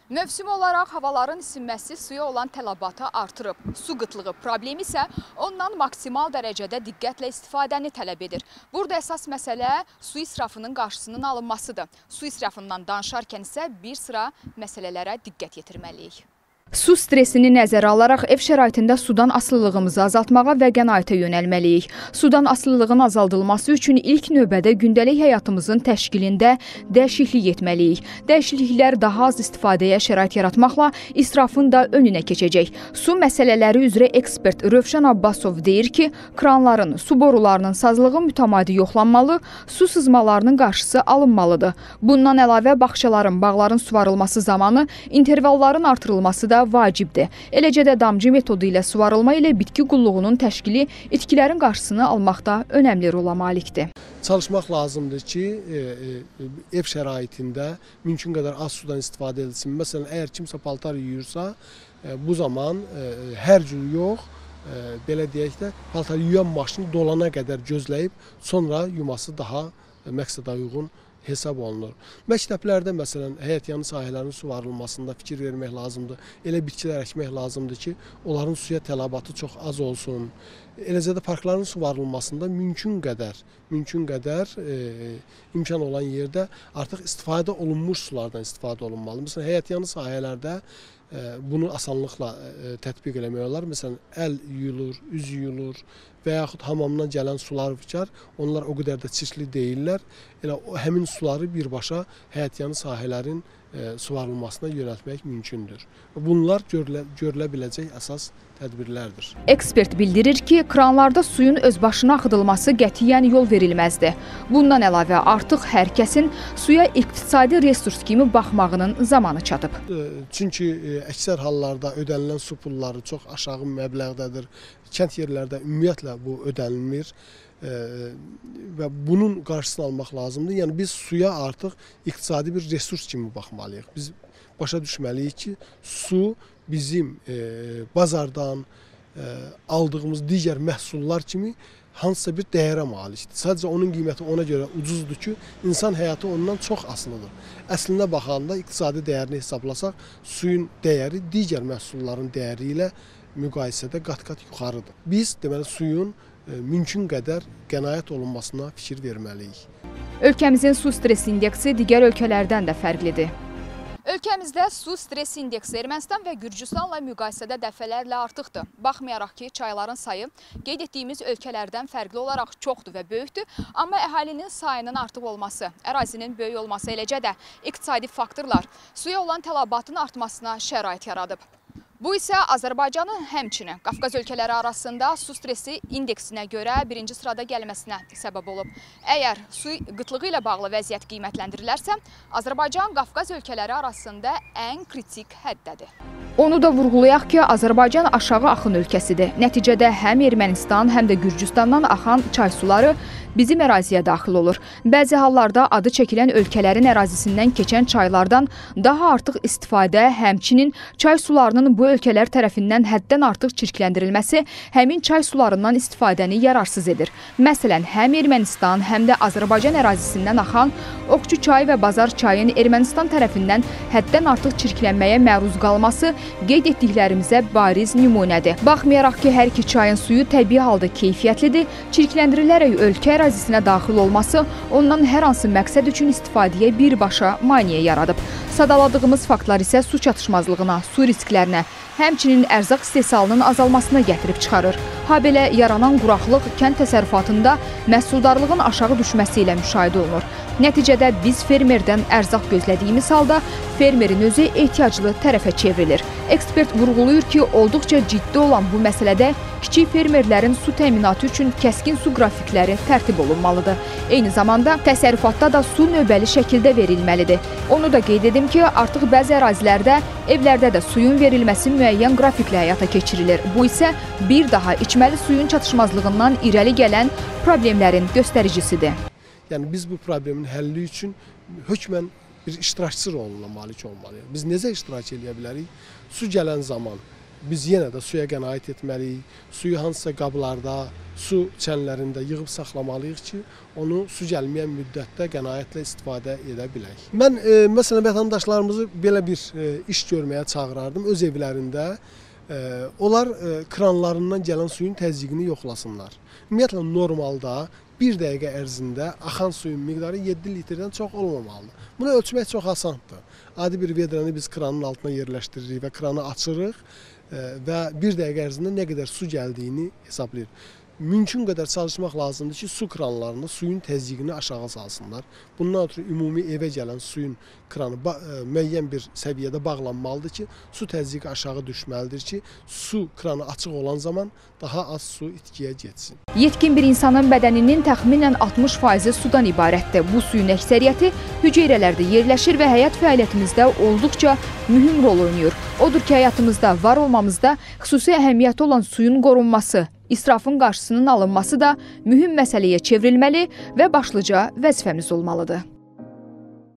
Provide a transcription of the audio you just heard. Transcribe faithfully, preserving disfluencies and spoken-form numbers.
Mövsüm olaraq havaların isinməsi suya olan tələbatı artırıb. Su qıtlığı problemi isə ondan maksimal dərəcədə diqqətlə istifadəni tələb edir. Burada əsas məsələ su israfının qarşısının alınmasıdır. Su israfından danışarkən isə bir sıra məsələlərə diqqət yetirməliyik. Su stresini nəzərə alaraq ev şəraitində sudan asılılığımızı azaltmağa və qənaətə yönəlməliyik. Sudan asılılığın azaldılması üçün ilk növbədə gündəlik həyatımızın təşkilində dəyişiklik etməliyik. Dəyişikliklər daha az istifadəyə şərait yaratmaqla israfın da önünə keçəcək. Su məsələləri üzrə ekspert Rövşən Abbasov deyir ki, kranların, su borularının sazlığı mütəmadi yoxlanmalı, su sızmalarının qarşısı alınmalıdır. Bundan əlavə bağçaların, bağların suvarılması zamanı intervalların artırılması da vacibdir. Eləcə də damcı metodu ilə suvarılma ilə bitki qulluğunun təşkili itkilərin qarşısını almaqda önəmli rola malikdir. Çalışmaq lazımdır ki, ev şəraitində mümkün qədər az sudan istifadə edilsin. Məsələn, əgər kimsə paltar yuyursa, bu zaman hər gün yox, belə deyək də, paltar yuyan maşını dolana qədər gözləyib, sonra yuması daha məqsədə uyğun hesab olunur. Məktəblərdə məsələn həyətyanı sahələrin suvarılmasında fikir vermək lazımdır. Elə bitkilər əkmək lazımdır ki, onların suya tələbatı çox az olsun. Eləcə də parkların suvarılmasında mümkün qədər, mümkün qədər e, imkan olan yerdə artıq istifadə olunmuş sulardan istifadə olunmalı. Məsələn, həyətyanı sahələrdə e, bunu asanlıqla e, tətbiq eləmək olar. Məsələn, əl yuyulur, üz yuyulur və yaxud hamamdan gələn sular var. Onlar o qədər də çirkli deyirlər. Elə o, həmin suları birbaşa həyətyanı sahələrin e, suvarılmasına yönəltmək mümkündür. Bunlar görülə, görülə biləcək əsas tədbirlərdir. Ekspert bildirir ki, kranlarda suyun özbaşına axıdılması qətiyyən yol verilməzdir. Bundan əlavə artıq hər kəsin suya iqtisadi resurs kimi baxmağının zamanı çatıb. Çünki əksər hallarda ödənilən su pulları çox aşağı məbləğdədir. Kənd yerlərdə ümumiyyətlə bu ödənilmir və bunun qarşısını almaq lazımdır. Yəni biz suya artıq iqtisadi bir resurs kimi baxmalıyıq. Biz başa düşməliyik ki, su bizim e, bazardan e, aldığımız digər məhsullar kimi hansısa bir dəyərə malikdir. Sadəcə onun qiyməti ona görə ucuzdur ki, insan həyatı ondan çox asılıdır. Əslində baxanda iqtisadi dəyərini hesablasaq, suyun dəyəri digər məhsulların dəyəri ilə müqayisədə qat-qat yuxarıdır. Biz deməli suyun e, mümkün qədər qənaət olunmasına fikir verməliyik. Ölkəmizin su stres indeksi digər ölkələrdən də fərqlidir. Ölkəmizdə su stres indeksi Ermənistan və Gürcüstanla müqayisədə dəfələrlə artıqdır. Baxmayaraq ki, çayların sayı qeyd etdiyimiz ölkələrdən fərqli olaraq çoxdur və böyükdür, amma əhalinin sayının artıq olması, ərazinin böyük olması, eləcə də iqtisadi faktorlar suya olan tələbatın artmasına şərait yaradıb. Bu isə Azərbaycanın həmçinin Qafqaz ölkələri arasında su stresi indeksinə görə birinci sırada gəlməsinə səbəb olub. Əgər su qıtlığı ilə bağlı vəziyyət qiymətləndirilərsə, Azərbaycan Qafqaz ölkələri arasında ən kritik həddədir. Onu da vurğulayaq ki, Azərbaycan aşağı axın ölkəsidir. Nəticədə həm Ermənistan, həm də Gürcüstandan axan çay suları bizim əraziyə daxil olur. Bəzi hallarda adı çəkilən ölkələrin ərazisindən keçən çaylardan daha artıq istifadə, həmçinin çay sularının bu ölkələr tərəfindən həddən artıq çirkləndirilməsi həmin çay sularından istifadəni yararsız edir. Məsələn, həm Ermənistan, həm də Azərbaycan ərazisindən axan Oqçu çayı və Bazar çayın Ermənistan tərəfindən həddən artıq çirklənməyə məruz qalması qeyd etdiklərimizə bariz nümunədir. Baxmayaraq ki, hər iki çayın suyu təbii halda keyfiyyətlidir, çirkləndirilərək ölkə ərazisinə daxil olması ondan hər hansı məqsəd üçün istifadəyə birbaşa maneə yaradıb. Sadaladığımız faktlar isə su çatışmazlığına, su risklərinə, həmçinin ərzaq istehsalının azalmasına gətirib çıxarır. Habelə yaranan quraqlıq kənd təsərrüfatında məhsuldarlığın aşağı düşməsi ilə müşahidə olunur. Nəticədə biz fermerdən ərzaq gözlədiyimiz halda fermerin özü ehtiyaclı tərəfə çevrilir. Ekspert vurğulayır ki, olduqca ciddi olan bu məsələdə kiçik fermerlərin su təminatı üçün kəskin su qrafikləri tərtib olunmalıdır. Eyni zamanda təsərrüfatda da su növbəli şəkildə verilməlidir. Onu da qeyd edim ki, artıq bəzi ərazilərdə, evlərdə də suyun verilməsi müəyyən qrafiklə həyata keçirilir. Bu isə bir daha içməli suyun çatışmazlığından irəli gələn problemlərin göstəricisidir. Yəni biz bu problemin həlli üçün hökmən bir iştirakçı roluna malik olmalıyıq. Biz necə iştirak edə bilərik? Su gələn zaman biz yenə də suya qənaət etməliyik. Suyu hansısa qablarda, su çənlərində yığıb saxlamalıyıq ki, onu su gəlməyən müddətdə qənaətlə istifadə edə bilək. Mən e, məsələn vətəndaşlarımızı belə bir e, iş görməyə çağırardım öz evlərində. E, onlar e, kranlarından gələn suyun təzyiqini yoxlasınlar. Ümumiyyətlə normalda bir dəqiqə ərzində axan suyun miqdarı yeddi litrdən çox olmamalıdır. Bunu ölçmək çox asandır. Adi bir vedrəni biz kranın altına yerləşdiririk və kranı açırıq e, və bir dəqiqə ərzində nə qədər su gəldiyini hesablayırıq. Mümkün qədər çalışmaq lazımdır ki, su kranlarında suyun təzyiqini aşağı salsınlar. Bundan ötürü ümumi evə gələn suyun kranı e, müəyyən bir səviyyədə bağlanmalıdır ki, su təzyiqi aşağı düşməlidir ki, su kranı açıq olan zaman daha az su itkiyə getsin. Yetkin bir insanın bədəninin təxminən altmış faizi sudan ibarətdir. Bu suyun əksəriyyəti hüceyrələrdə yerləşir və həyat fəaliyyətimizdə olduqca mühüm rol oynayır. Odur ki, həyatımızda, var olmamızda xüsusi əhəmiyyəti olan suyun qorunması, İsrafın qarşısının alınması da mühüm məsələyə çevrilməli və başlıca vəzifəmiz olmalıdır.